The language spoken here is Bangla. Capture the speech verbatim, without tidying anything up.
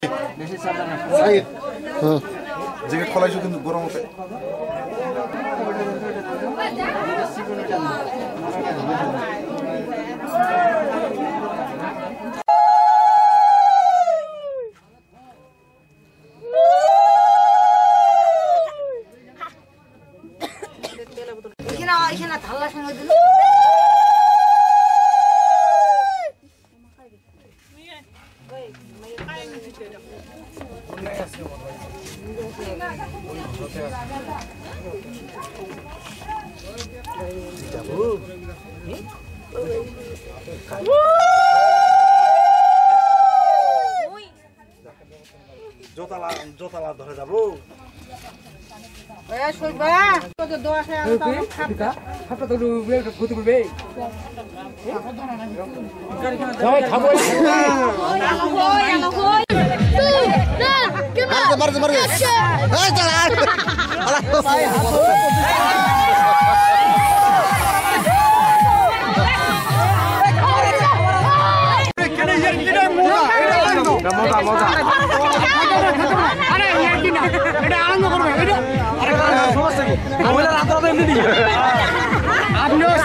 সাইদ হ্যাঁ জিগে খলাইছো কিন্তু গরম হতে এখানে এখানে ধাল্লা সঙ্গে দিল জোতালা জোতালা ধরে যাবো এ শোবা কত দশ টাকা খাতা তো গতি করবে সবাই খাবো মারতে মারতে এই চালা মজা মজা আরে এটা আনন্দ করবে এটা আরে সমস্যা কি মোবাইলের হাতে এমনি দিই আপনিও